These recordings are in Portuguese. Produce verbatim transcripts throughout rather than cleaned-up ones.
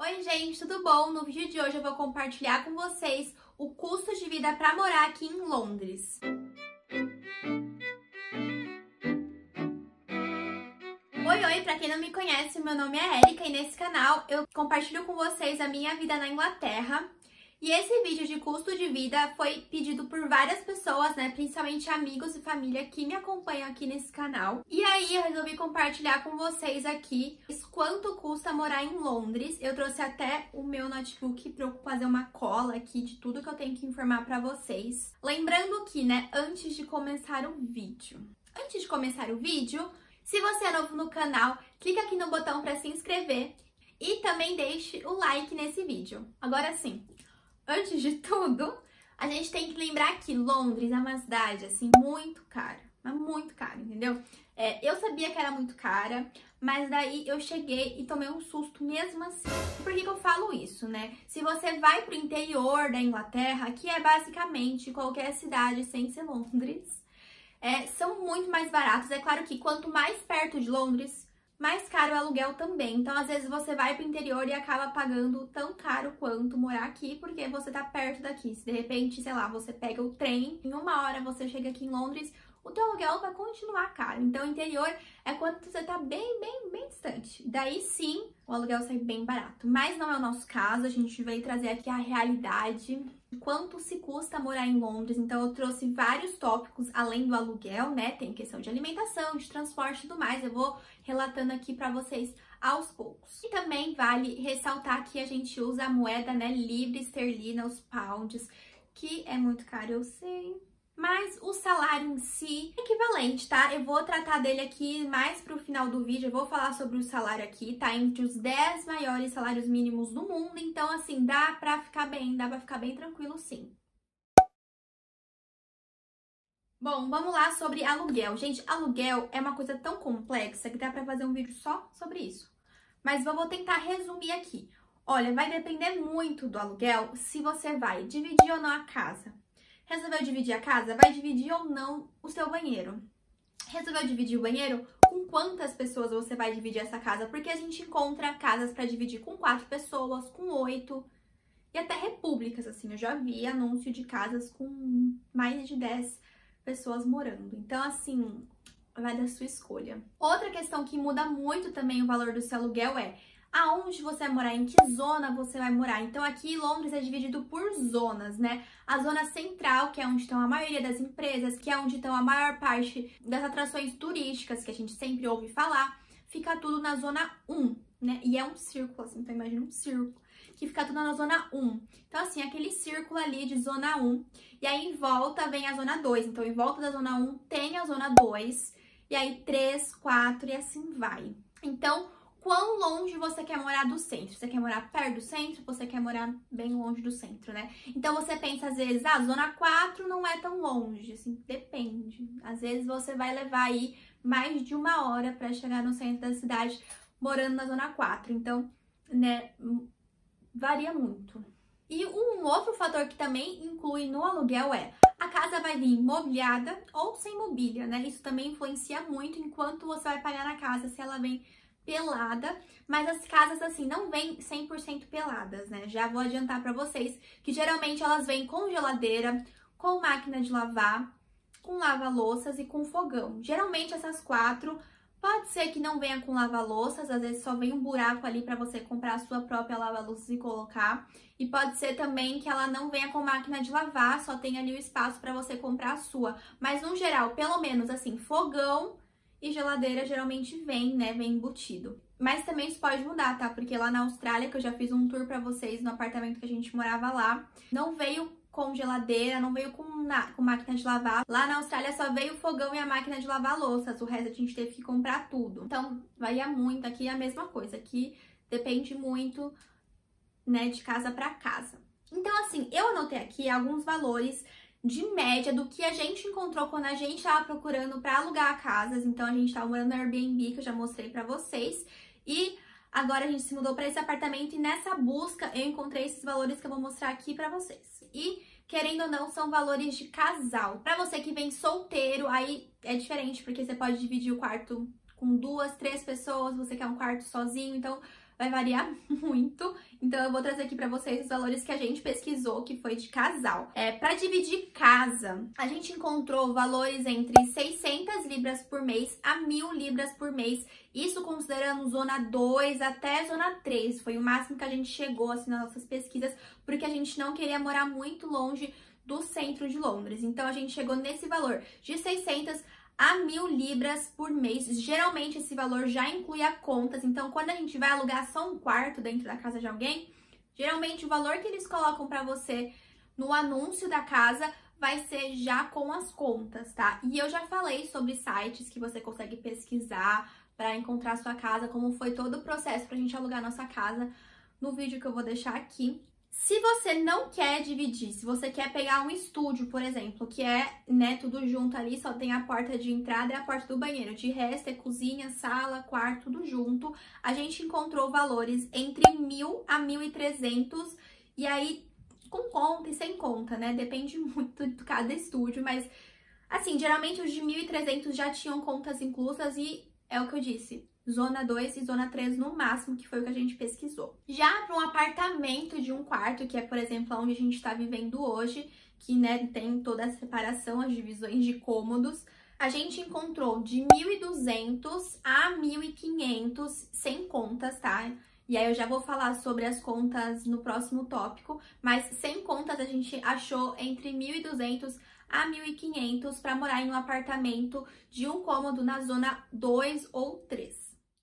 Oi gente, tudo bom? No vídeo de hoje eu vou compartilhar com vocês o custo de vida para morar aqui em Londres. Oi, oi, pra quem não me conhece, meu nome é Erika e nesse canal eu compartilho com vocês a minha vida na Inglaterra. E esse vídeo de custo de vida foi pedido por várias pessoas, né, principalmente amigos e família que me acompanham aqui nesse canal. E aí eu resolvi compartilhar com vocês aqui quanto custa morar em Londres. Eu trouxe até o meu notebook para eu fazer uma cola aqui de tudo que eu tenho que informar para vocês. Lembrando que, né, antes de começar o vídeo, antes de começar o vídeo, se você é novo no canal, clica aqui no botão para se inscrever e também deixe o like nesse vídeo. Agora sim, antes de tudo, a gente tem que lembrar que Londres é uma cidade, assim, muito cara. Mas muito cara, entendeu? É, eu sabia que era muito cara, mas daí eu cheguei e tomei um susto mesmo assim. Por que que eu falo isso, né? Se você vai pro interior da Inglaterra, que é basicamente qualquer cidade sem ser Londres, é, são muito mais baratos. É claro que quanto mais perto de Londres, mais caro o aluguel também. Então, às vezes, você vai pro interior e acaba pagando tão caro quanto morar aqui, porque você tá perto daqui. Se de repente, sei lá, você pega o trem, em uma hora você chega aqui em Londres, o teu aluguel vai continuar caro. Então, o interior é quando você tá bem, bem, bem distante. Daí, sim, o aluguel sai bem barato. Mas não é o nosso caso, a gente veio trazer aqui a realidade, quanto se custa morar em Londres. Então, eu trouxe vários tópicos além do aluguel, né? Tem questão de alimentação, de transporte e tudo mais. Eu vou relatando aqui pra vocês aos poucos. E também vale ressaltar que a gente usa a moeda, né, libra esterlina, os pounds, que é muito caro, eu sei. Mas o salário em si é equivalente, tá? Eu vou tratar dele aqui mais pro final do vídeo, eu vou falar sobre o salário aqui, tá? Entre os dez maiores salários mínimos do mundo, então assim, dá pra ficar bem, dá pra ficar bem tranquilo sim. Bom, vamos lá sobre aluguel. Gente, aluguel é uma coisa tão complexa que dá pra fazer um vídeo só sobre isso. Mas eu vou tentar resumir aqui. Olha, vai depender muito do aluguel se você vai dividir ou não a casa. Resolveu dividir a casa? Vai dividir ou não o seu banheiro? Resolveu dividir o banheiro? Com quantas pessoas você vai dividir essa casa? Porque a gente encontra casas para dividir com quatro pessoas, com oito e até repúblicas, assim. Eu já vi anúncio de casas com mais de dez pessoas morando. Então, assim, vai da sua escolha. Outra questão que muda muito também o valor do seu aluguel é aonde você vai morar, em que zona você vai morar. Então, aqui em Londres é dividido por zonas, né? A zona central, que é onde estão a maioria das empresas, que é onde estão a maior parte das atrações turísticas, que a gente sempre ouve falar, fica tudo na zona um, né? E é um círculo, assim, então imagina um círculo, que fica tudo na zona um. Então, assim, aquele círculo ali de zona um, e aí em volta vem a zona dois. Então, em volta da zona um tem a zona dois, e aí três, quatro e assim vai. Então, quão longe você quer morar do centro? Você quer morar perto do centro? Você quer morar bem longe do centro, né? Então você pensa às vezes, ah, zona quatro não é tão longe, assim, depende. Às vezes você vai levar aí mais de uma hora para chegar no centro da cidade morando na zona quatro. Então, né, varia muito. E um outro fator que também inclui no aluguel é a casa vai vir mobiliada ou sem mobília, né? Isso também influencia muito em quanto você vai pagar na casa, se ela vem pelada, mas as casas assim não vêm cem por cento peladas, né? Já vou adiantar pra vocês que geralmente elas vêm com geladeira, com máquina de lavar, com lava-louças e com fogão. Geralmente essas quatro, pode ser que não venha com lava-louças, às vezes só vem um buraco ali pra você comprar a sua própria lava-louças e colocar. E pode ser também que ela não venha com máquina de lavar, só tem ali o espaço pra você comprar a sua. Mas no geral, pelo menos assim, fogão e geladeira geralmente vem, né, vem embutido. Mas também isso pode mudar, tá? Porque lá na Austrália, que eu já fiz um tour pra vocês no apartamento que a gente morava lá, não veio com geladeira, não veio com, na, com máquina de lavar. Lá na Austrália só veio o fogão e a máquina de lavar louças, o resto a gente teve que comprar tudo. Então, varia muito, aqui é a mesma coisa, aqui depende muito, né, de casa pra casa. Então, assim, eu anotei aqui alguns valores de média do que a gente encontrou quando a gente estava procurando para alugar casas. Então, a gente estava morando no Airbnb, que eu já mostrei para vocês. E agora a gente se mudou para esse apartamento e nessa busca eu encontrei esses valores que eu vou mostrar aqui para vocês. E, querendo ou não, são valores de casal. Para você que vem solteiro, aí é diferente, porque você pode dividir o quarto com duas, três pessoas, você quer um quarto sozinho, então vai variar muito. Então eu vou trazer aqui pra vocês os valores que a gente pesquisou, que foi de casal. É, pra dividir casa, a gente encontrou valores entre seiscentas libras por mês a mil libras por mês. Isso considerando zona dois até zona três. Foi o máximo que a gente chegou, assim, nas nossas pesquisas, porque a gente não queria morar muito longe do centro de Londres. Então a gente chegou nesse valor de seiscentas a mil libras por mês. Geralmente esse valor já inclui a contas, então quando a gente vai alugar só um quarto dentro da casa de alguém, geralmente o valor que eles colocam para você no anúncio da casa vai ser já com as contas, tá? E eu já falei sobre sites que você consegue pesquisar para encontrar a sua casa, como foi todo o processo pra gente alugar nossa casa, no vídeo que eu vou deixar aqui. Se você não quer dividir, se você quer pegar um estúdio, por exemplo, que é, né, tudo junto ali, só tem a porta de entrada e a porta do banheiro. De resto, é cozinha, sala, quarto, tudo junto. A gente encontrou valores entre mil a mil e trezentos, e aí com conta e sem conta, né? Depende muito de cada estúdio, mas, assim, geralmente os de mil e trezentos já tinham contas inclusas e é o que eu disse. Zona dois e zona três no máximo, que foi o que a gente pesquisou. Já para um apartamento de um quarto, que é, por exemplo, onde a gente está vivendo hoje, que, né, tem toda a separação, as divisões de cômodos, a gente encontrou de mil e duzentos a mil e quinhentos sem contas, tá? E aí eu já vou falar sobre as contas no próximo tópico, mas sem contas a gente achou entre mil e duzentos a mil e quinhentos para morar em um apartamento de um cômodo na zona dois ou três.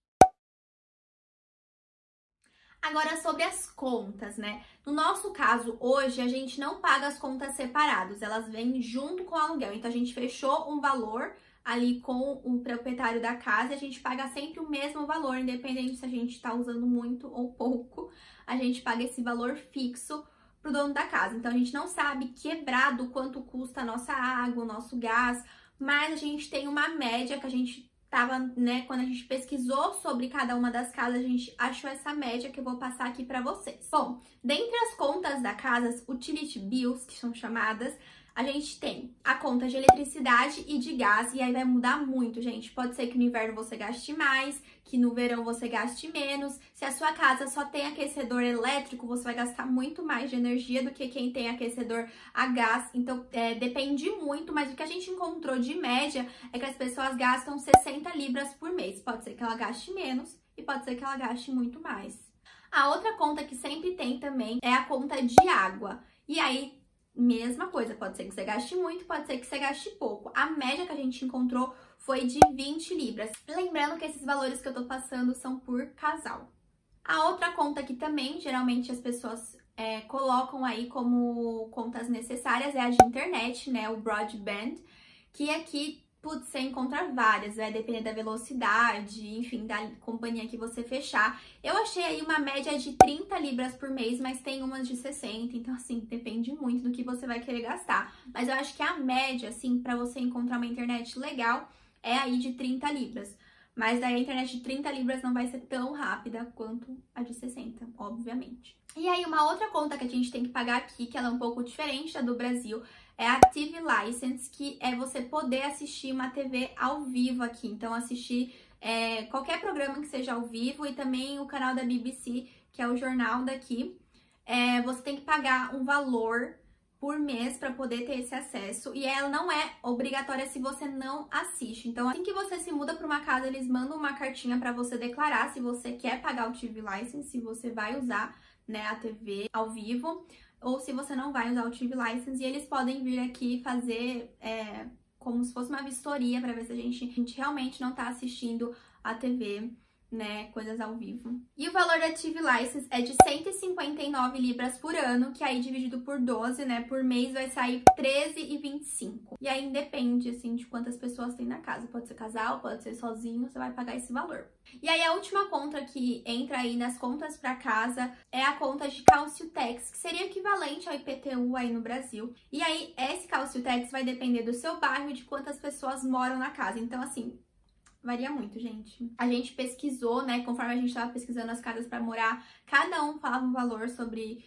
Agora, sobre as contas, né? No nosso caso, hoje, a gente não paga as contas separadas, elas vêm junto com o aluguel. Então, a gente fechou um valor ali com o proprietário da casa e a gente paga sempre o mesmo valor, independente se a gente tá usando muito ou pouco, a gente paga esse valor fixo pro dono da casa. Então, a gente não sabe quebrado quanto custa a nossa água, o nosso gás, mas a gente tem uma média que a gente tava, né, quando a gente pesquisou sobre cada uma das casas, a gente achou essa média que eu vou passar aqui pra vocês. Bom, dentre as contas da casa, utility bills, que são chamadas, a gente tem a conta de eletricidade e de gás, e aí vai mudar muito, gente. Pode ser que no inverno você gaste mais, que no verão você gaste menos. Se a sua casa só tem aquecedor elétrico, você vai gastar muito mais de energia do que quem tem aquecedor a gás. Então, é, depende muito, mas o que a gente encontrou de média é que as pessoas gastam sessenta libras por mês. Pode ser que ela gaste menos e pode ser que ela gaste muito mais. A outra conta que sempre tem também é a conta de água. E aí, mesma coisa, pode ser que você gaste muito, pode ser que você gaste pouco. A média que a gente encontrou foi de vinte libras. Lembrando que esses valores que eu tô passando são por casal. A outra conta que também, geralmente, as pessoas é, colocam aí como contas necessárias é a de internet, né? O broadband, que aqui, putz, você encontra várias, vai depender da velocidade, enfim, da companhia que você fechar. Eu achei aí uma média de trinta libras por mês, mas tem umas de sessenta, então assim, depende muito do que você vai querer gastar. Mas eu acho que a média, assim, pra você encontrar uma internet legal, é aí de trinta libras. Mas daí a internet de trinta libras não vai ser tão rápida quanto a de sessenta, obviamente. E aí uma outra conta que a gente tem que pagar aqui, que ela é um pouco diferente da do Brasil, é a T V License, que é você poder assistir uma T V ao vivo aqui. Então, assistir é, qualquer programa que seja ao vivo e também o canal da B B C, que é o jornal daqui. É, você tem que pagar um valor por mês para poder ter esse acesso. E ela não é obrigatória se você não assiste. Então, assim que você se muda para uma casa, eles mandam uma cartinha para você declarar se você quer pagar o T V License, se você vai usar, né, a T V ao vivo, ou se você não vai usar o T V License, e eles podem vir aqui fazer é, como se fosse uma vistoria para ver se a gente, a gente realmente não tá assistindo a T V, né, coisas ao vivo. E o valor da T V License é de cento e cinquenta e nove libras por ano, que aí dividido por doze, né, por mês vai sair treze e vinte e cinco. E aí depende, assim, de quantas pessoas tem na casa. Pode ser casal, pode ser sozinho, você vai pagar esse valor. E aí a última conta que entra aí nas contas para casa é a conta de Council Tax, que seria equivalente ao I P T U aí no Brasil. E aí esse Council Tax vai depender do seu bairro e de quantas pessoas moram na casa. Então, assim, varia muito, gente. A gente pesquisou, né, conforme a gente tava pesquisando as casas para morar, cada um falava um valor sobre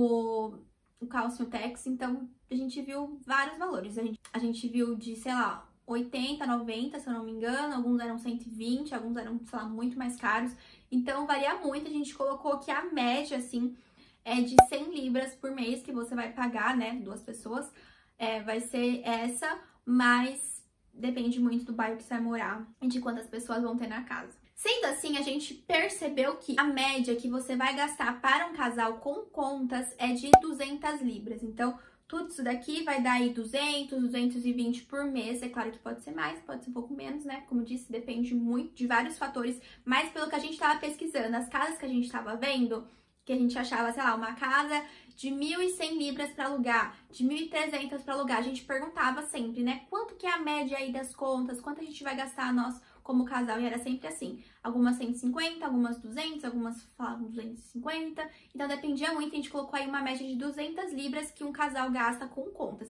o, o Council Tax, então a gente viu vários valores. A gente, a gente viu de, sei lá, oitenta, noventa, se eu não me engano, alguns eram cento e vinte, alguns eram, sei lá, muito mais caros. Então varia muito, a gente colocou que a média, assim, é de cem libras por mês que você vai pagar, né, duas pessoas, é, vai ser essa, mas depende muito do bairro que você vai morar e de quantas pessoas vão ter na casa. Sendo assim, a gente percebeu que a média que você vai gastar para um casal com contas é de duzentas libras. Então, tudo isso daqui vai dar aí duzentos, duzentos e vinte por mês. É claro que pode ser mais, pode ser um pouco menos, né? Como eu disse, depende muito de vários fatores. Mas pelo que a gente estava pesquisando, as casas que a gente estava vendo, que a gente achava, sei lá, uma casa de mil e cem libras para alugar, de mil e trezentas para alugar, a gente perguntava sempre, né? Quanto que é a média aí das contas? Quanto a gente vai gastar nós como casal? E era sempre assim, algumas cento e cinquenta, algumas duzentas, algumas falavam duzentos e cinquenta. Então dependia muito, a gente colocou aí uma média de duzentas libras que um casal gasta com contas.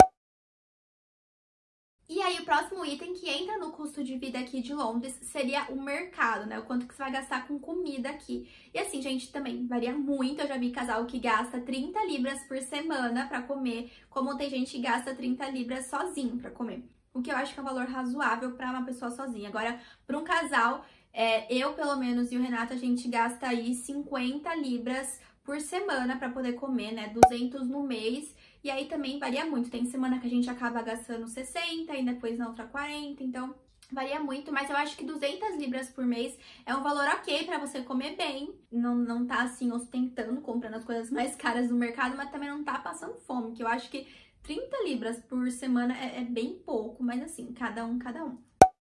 E aí, o próximo item que entra no custo de vida aqui de Londres seria o mercado, né? O quanto que você vai gastar com comida aqui. E assim, gente, também varia muito. Eu já vi casal que gasta trinta libras por semana pra comer, como tem gente que gasta trinta libras sozinho pra comer. O que eu acho que é um valor razoável pra uma pessoa sozinha. Agora, pra um casal, é, eu, pelo menos, e o Renato, a gente gasta aí cinquenta libras por semana pra poder comer, né? duzentos no mês. E aí também varia muito, tem semana que a gente acaba gastando sessenta e depois na outra quarenta, então varia muito, mas eu acho que duzentas libras por mês é um valor ok pra você comer bem, não, não tá assim ostentando, comprando as coisas mais caras do mercado, mas também não tá passando fome, que eu acho que trinta libras por semana é, é bem pouco, mas assim, cada um, cada um.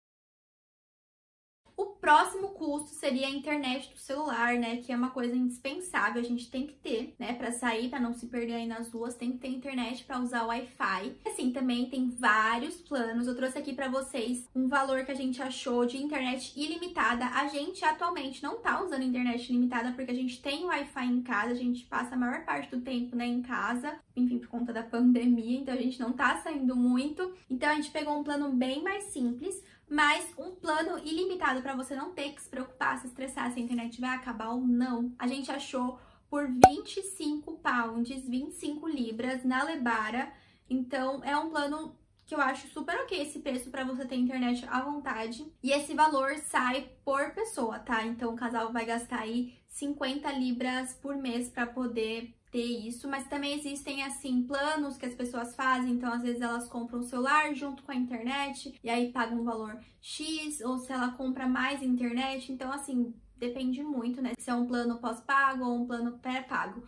O próximo custo seria a internet do celular, né, que é uma coisa indispensável, a gente tem que ter, né, para sair, para não se perder aí nas ruas, tem que ter internet para usar o Wi-Fi. Assim, também tem vários planos, eu trouxe aqui para vocês um valor que a gente achou de internet ilimitada. A gente atualmente não tá usando internet ilimitada porque a gente tem Wi-Fi em casa, a gente passa a maior parte do tempo, né, em casa, enfim, por conta da pandemia, então a gente não tá saindo muito. Então a gente pegou um plano bem mais simples, mas um plano ilimitado para você não ter que se preocupar, se estressar se a internet vai acabar ou não. A gente achou por vinte e cinco pounds, vinte e cinco libras na Lebara. Então é um plano que eu acho super ok esse preço para você ter internet à vontade. E esse valor sai por pessoa, tá? Então o casal vai gastar aí cinquenta libras por mês para poder ter isso, mas também existem, assim, planos que as pessoas fazem, então às vezes elas compram o celular junto com a internet e aí pagam um valor X, ou se ela compra mais internet, então assim, depende muito, né, se é um plano pós-pago ou um plano pré-pago.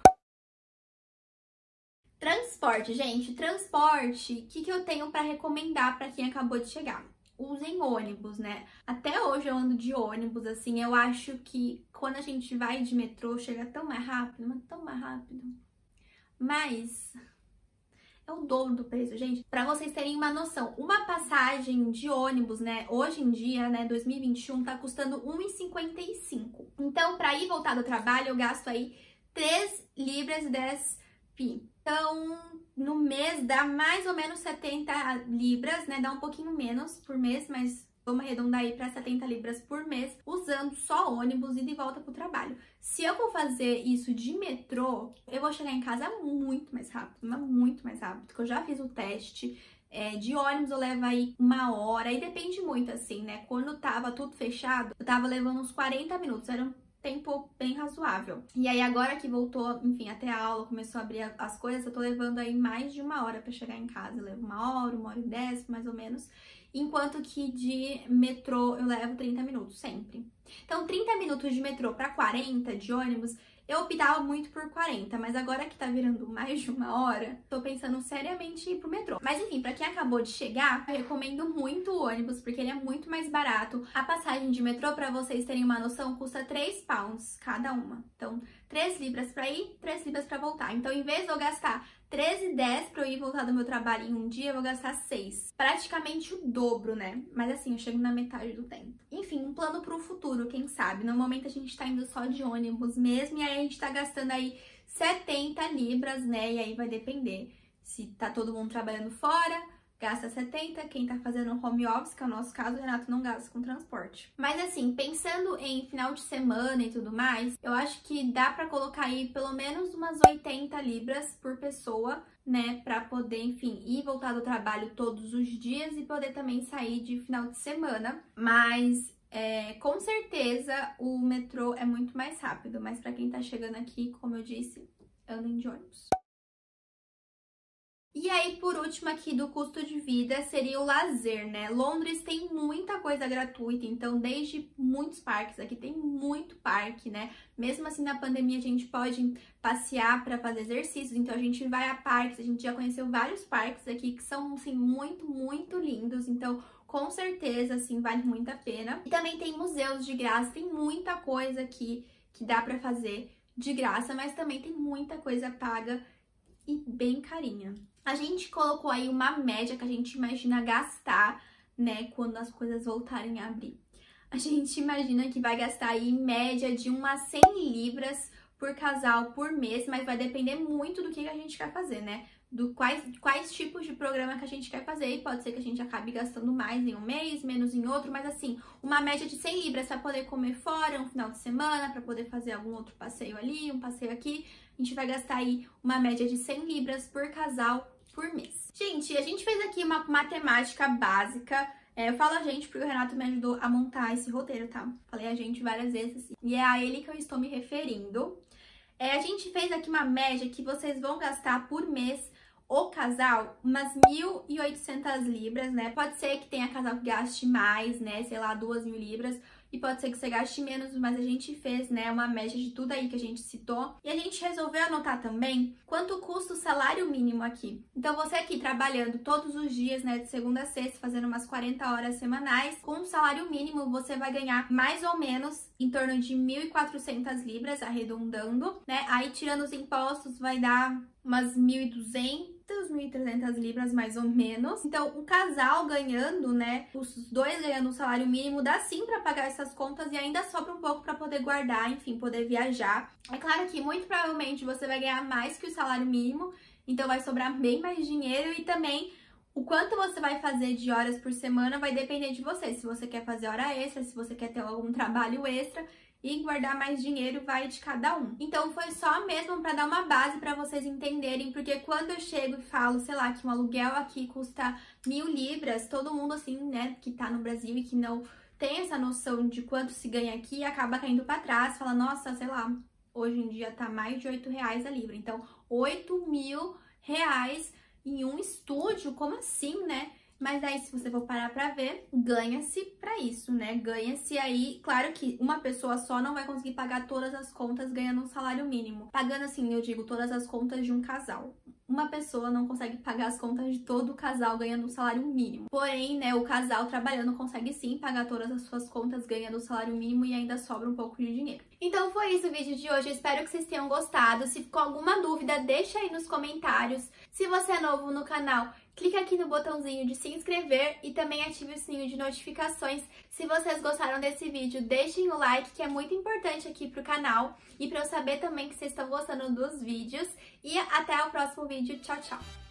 Transporte, gente, transporte, o que, que eu tenho para recomendar para quem acabou de chegar? Usem ônibus, né? Até hoje eu ando de ônibus, assim, eu acho que quando a gente vai de metrô chega tão mais rápido, mas tão mais rápido. Mas é o dobro do preço, gente. Pra vocês terem uma noção, uma passagem de ônibus, né, hoje em dia, né, dois mil e vinte e um, tá custando um real e cinquenta e cinco. Então, pra ir voltar do trabalho, eu gasto aí três libras e dez pi. Então, no mês dá mais ou menos setenta libras, né? Dá um pouquinho menos por mês, mas vamos arredondar aí para setenta libras por mês, usando só ônibus e de volta pro trabalho. Se eu for fazer isso de metrô, eu vou chegar em casa muito mais rápido, mas muito mais rápido, porque eu já fiz o teste. É, de ônibus eu levo aí uma hora, e depende muito, assim, né? Quando tava tudo fechado, eu tava levando uns quarenta minutos, era um tempo bem razoável. E aí agora que voltou, enfim, até a aula, começou a abrir as coisas, eu tô levando aí mais de uma hora pra chegar em casa. Eu levo uma hora, uma hora e dez, mais ou menos. Enquanto que de metrô eu levo trinta minutos, sempre. Então, trinta minutos de metrô pra quarenta de ônibus, eu optava muito por quarenta, mas agora que tá virando mais de uma hora, tô pensando seriamente em ir pro metrô. Mas enfim, pra quem acabou de chegar, eu recomendo muito o ônibus, porque ele é muito mais barato. A passagem de metrô, pra vocês terem uma noção, custa três pounds cada uma. Então, três libras pra ir, três libras pra voltar. Então, em vez de eu gastar treze e dez pra eu ir e voltar do meu trabalho em um dia, eu vou gastar seis. Praticamente o dobro, né? Mas assim, eu chego na metade do tempo. Enfim, um plano pro futuro, quem sabe? No momento a gente tá indo só de ônibus mesmo, e aí a gente tá gastando aí setenta libras, né? E aí vai depender se tá todo mundo trabalhando fora, gasta setenta, quem tá fazendo home office, que é o nosso caso, o Renato não gasta com transporte. Mas assim, pensando em final de semana e tudo mais, eu acho que dá pra colocar aí pelo menos umas oitenta libras por pessoa, né, pra poder, enfim, ir e voltar do trabalho todos os dias e poder também sair de final de semana. Mas é, com certeza o metrô é muito mais rápido, mas pra quem tá chegando aqui, como eu disse, andem de ônibus. E aí, por último aqui do custo de vida, seria o lazer, né? Londres tem muita coisa gratuita, então desde muitos parques, aqui tem muito parque, né? Mesmo assim, na pandemia, a gente pode passear para fazer exercícios, então a gente vai a parques, a gente já conheceu vários parques aqui que são, assim, muito, muito lindos, então com certeza, assim, vale muito a pena. E também tem museus de graça, tem muita coisa aqui que dá para fazer de graça, mas também tem muita coisa paga e bem carinha. A gente colocou aí uma média que a gente imagina gastar, né, quando as coisas voltarem a abrir. A gente imagina que vai gastar aí em média de umas cem libras por casal por mês, mas vai depender muito do que a gente quer fazer, né? Do quais, quais tipos de programa que a gente quer fazer, e pode ser que a gente acabe gastando mais em um mês, menos em outro, mas assim, uma média de cem libras para poder comer fora um final de semana, para poder fazer algum outro passeio ali, um passeio aqui. A gente vai gastar aí uma média de cem libras por casal por mês. Gente, a gente fez aqui uma matemática básica. É, eu falo a gente porque o Renato me ajudou a montar esse roteiro, tá? Falei a gente várias vezes assim. E é a ele que eu estou me referindo. É, a gente fez aqui uma média que vocês vão gastar por mês, o casal, umas mil e oitocentas libras, né? Pode ser que tenha casal que gaste mais, né? Sei lá, duas mil libras. E pode ser que você gaste menos, mas a gente fez, né, uma média de tudo aí que a gente citou. E a gente resolveu anotar também quanto custa o salário mínimo aqui. Então, você aqui trabalhando todos os dias, né, de segunda a sexta, fazendo umas quarenta horas semanais, com um salário mínimo você vai ganhar mais ou menos em torno de mil e quatrocentas libras, arredondando, né? Aí, tirando os impostos, vai dar umas mil e duzentas, mil e trezentas libras mais ou menos. Então, o casal ganhando, né, os dois ganhando um salário mínimo, dá sim pra pagar essas contas e ainda sobra um pouco pra poder guardar, enfim, poder viajar. É claro que muito provavelmente você vai ganhar mais que o salário mínimo, então vai sobrar bem mais dinheiro, e também o quanto você vai fazer de horas por semana vai depender de você. Se você quer fazer hora extra, se você quer ter algum trabalho extra, e guardar mais dinheiro vai de cada um. Então foi só mesmo para dar uma base para vocês entenderem, porque quando eu chego e falo, sei lá, que um aluguel aqui custa mil libras, todo mundo assim, né, que tá no Brasil e que não tem essa noção de quanto se ganha aqui, acaba caindo para trás, fala, nossa, sei lá, hoje em dia tá mais de oito reais a libra. Então, oito mil reais em um estúdio, como assim, né? Mas aí, se você for parar pra ver, ganha-se pra isso, né? Ganha-se aí... Claro que uma pessoa só não vai conseguir pagar todas as contas ganhando um salário mínimo. Pagando, assim, eu digo, todas as contas de um casal. Uma pessoa não consegue pagar as contas de todo o casal ganhando um salário mínimo. Porém, né, o casal trabalhando consegue sim pagar todas as suas contas ganhando um salário mínimo e ainda sobra um pouco de dinheiro. Então foi isso o vídeo de hoje, eu espero que vocês tenham gostado. Se ficou alguma dúvida, deixa aí nos comentários. Se você é novo no canal, clica aqui no botãozinho de se inscrever e também ative o sininho de notificações. Se vocês gostaram desse vídeo, deixem o like, que é muito importante aqui pro canal e para eu saber também que vocês estão gostando dos vídeos. E até o próximo vídeo. Tchau, tchau!